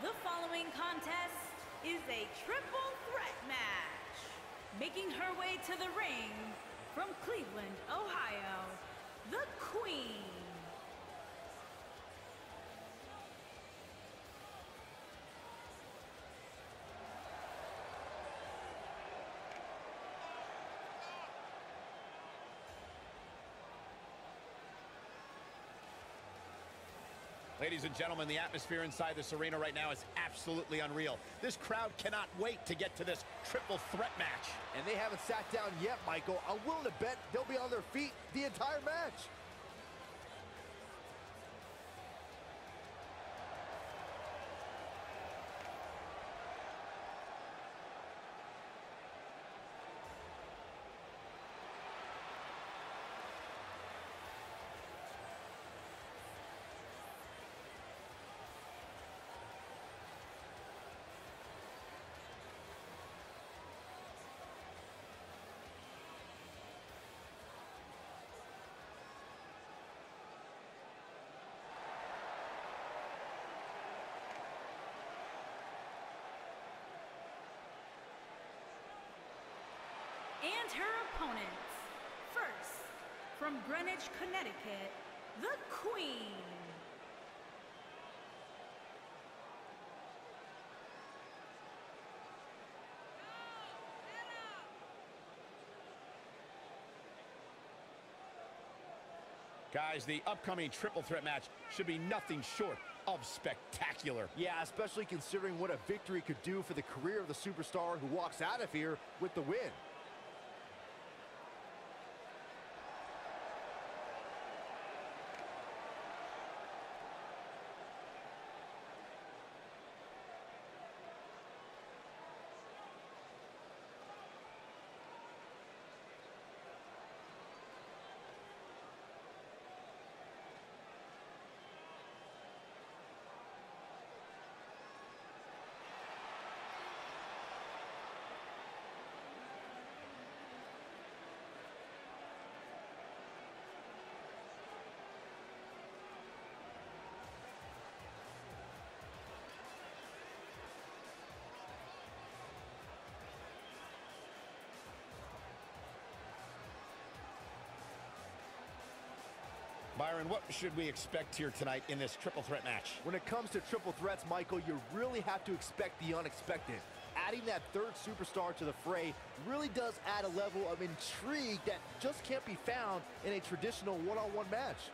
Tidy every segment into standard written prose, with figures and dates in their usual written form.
The following contest is a triple threat match. Making her way to the ring from Cleveland, Ohio, the Queen. Ladies and gentlemen, the atmosphere inside this arena right now is absolutely unreal. This crowd cannot wait to get to this triple threat match. And they haven't sat down yet, Michael. I'm willing to bet they'll be on their feet the entire match. And her opponents. First, from Greenwich, Connecticut, the Queen. Guys, the upcoming triple threat match should be nothing short of spectacular. Yeah, especially considering what a victory could do for the career of the superstar who walks out of here with the win. Byron, what should we expect here tonight in this triple threat match? When it comes to triple threats, Michael, you really have to expect the unexpected. Adding that third superstar to the fray really does add a level of intrigue that just can't be found in a traditional one-on-one match.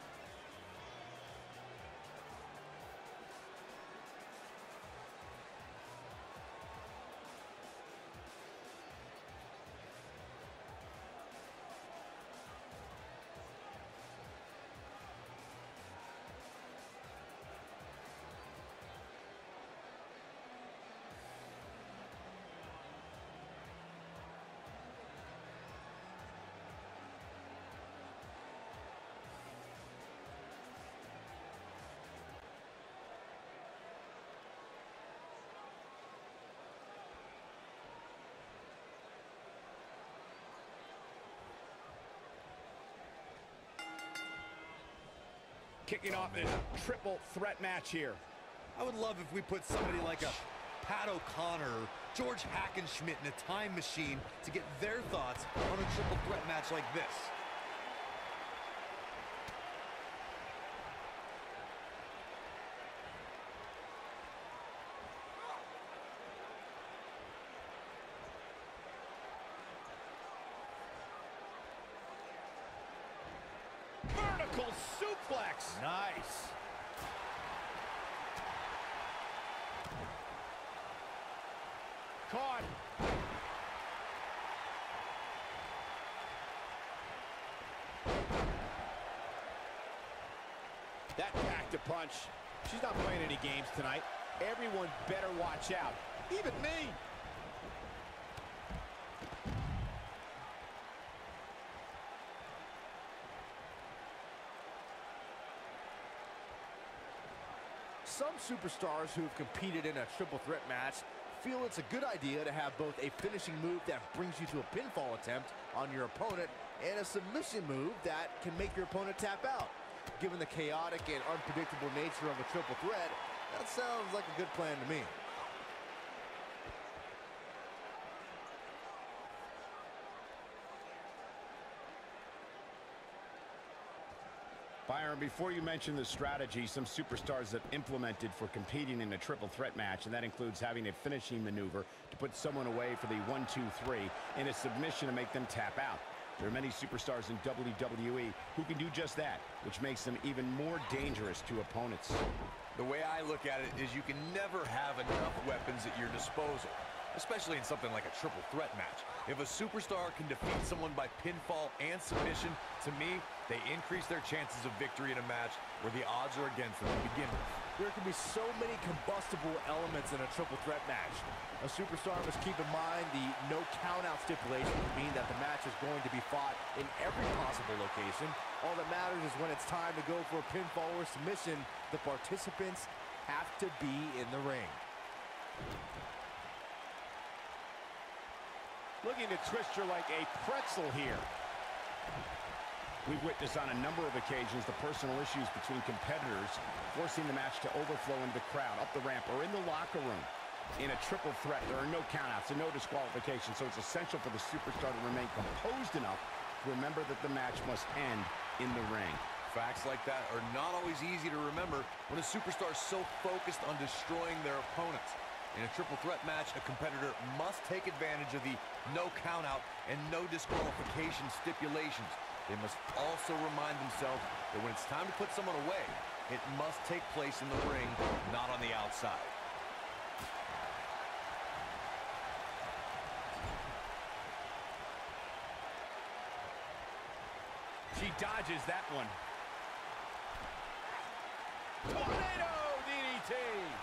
Kicking off this triple threat match here. I would love if we put somebody like a Pat O'Connor or George Hackenschmidt in a time machine to get their thoughts on a triple threat match like this. Vertical suplex. Nice. Caught. That packed a punch. She's not playing any games tonight. Everyone better watch out. Even me. Some superstars who have competed in a triple threat match feel it's a good idea to have both a finishing move that brings you to a pinfall attempt on your opponent and a submission move that can make your opponent tap out. Given the chaotic and unpredictable nature of a triple threat, That sounds like a good plan to me. Byron, before you mention the strategy some superstars have implemented for competing in a triple threat match, and that includes having a finishing maneuver to put someone away for the 1-2-3 and a submission to make them tap out. There are many superstars in WWE who can do just that, which makes them even more dangerous to opponents. The way I look at it is you can never have enough weapons at your disposal, especially in something like a triple threat match. If a superstar can defeat someone by pinfall and submission, to me, they increase their chances of victory in a match where the odds are against them to begin with. There can be so many combustible elements in a triple threat match. A superstar must keep in mind the no count-out stipulation, meaning that the match is going to be fought in every possible location. All that matters is when it's time to go for a pinfall or submission, the participants have to be in the ring. Looking to twist her like a pretzel here. We've witnessed on a number of occasions the personal issues between competitors forcing the match to overflow into the crowd, up the ramp, or in the locker room. In a triple threat, there are no countouts and no disqualifications, so it's essential for the superstar to remain composed enough to remember that the match must end in the ring. Facts like that are not always easy to remember when a superstar is so focused on destroying their opponents. In a triple threat match, a competitor must take advantage of the no countout and no disqualification stipulations. They must also remind themselves that when it's time to put someone away, it must take place in the ring, not on the outside. She dodges that one. Tornado DDT!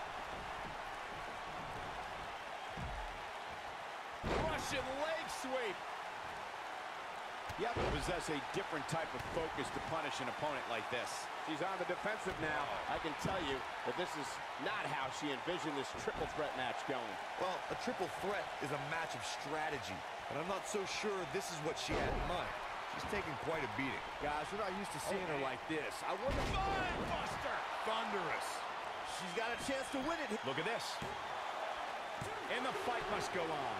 Russian leg sweep! You have to possess a different type of focus to punish an opponent like this. She's on the defensive now. I can tell you that this is not how she envisioned this triple threat match going. Well, a triple threat is a match of strategy, and I'm not so sure this is what she had in mind. She's taking quite a beating. Guys, we're not used to seeing her like this. I wonder... Buster! Thunderous. She's got a chance to win it. Look at this. And the fight must go on.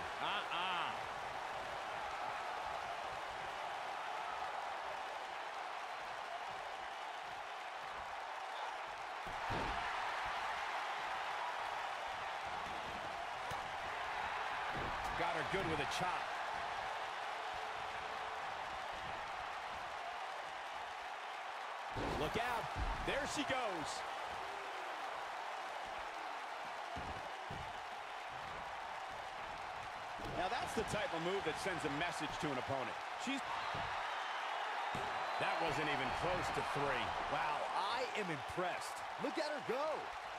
Got her good with a chop. Look out. There she goes. Now that's the type of move that sends a message to an opponent. That wasn't even close to 3. Wow, I am impressed. Look at her go.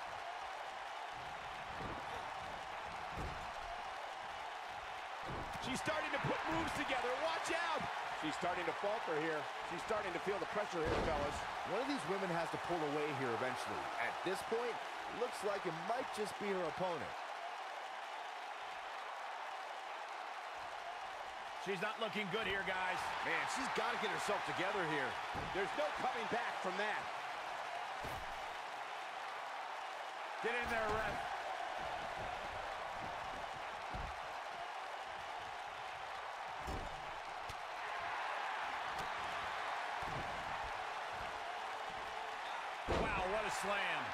She's starting to put moves together. Watch out! She's starting to falter here. She's starting to feel the pressure here, fellas. One of these women has to pull away here eventually. At this point, it looks like it might just be her opponent. She's not looking good here, guys. Man, she's got to get herself together here. There's no coming back from that. Get in there, ref. Wow, what a slam.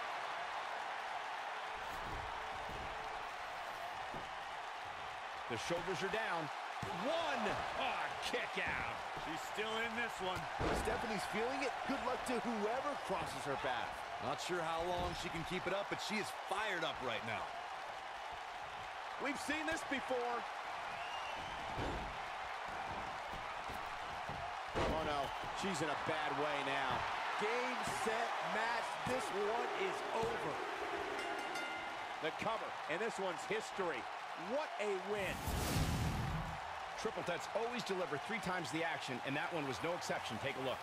The shoulders are down. 1! Oh, kick out. She's still in this one. Stephanie's feeling it. Good luck to whoever crosses her path. Not sure how long she can keep it up, but she is fired up right now. We've seen this before. Oh, no. She's in a bad way now. Game, set, match. This one is over. The cover, and this one's history. What a win. Triple threats always deliver 3 times the action, and that one was no exception. Take a look.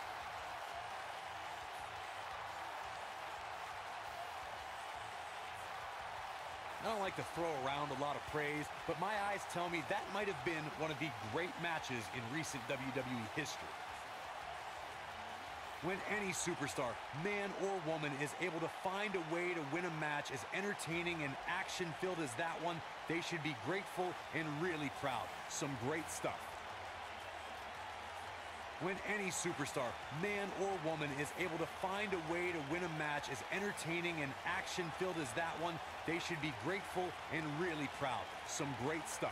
I don't like to throw around a lot of praise, but my eyes tell me that might have been one of the great matches in recent WWE history. When any superstar, man or woman, is able to find a way to win a match as entertaining and action-filled as that one, they should be grateful and really proud. Some great stuff. When any superstar, man or woman, is able to find a way to win a match as entertaining and action-filled as that one, they should be grateful and really proud. Some great stuff.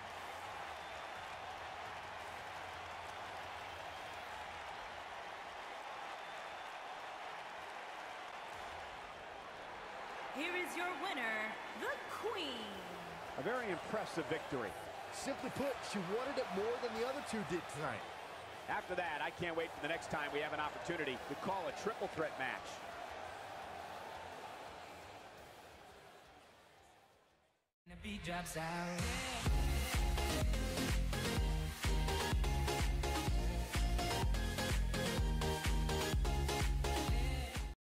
Here is your winner, the Queen. A very impressive victory. Simply put, she wanted it more than the other two did tonight. After that, I can't wait for the next time we have an opportunity to call a triple threat match. The beat drops out.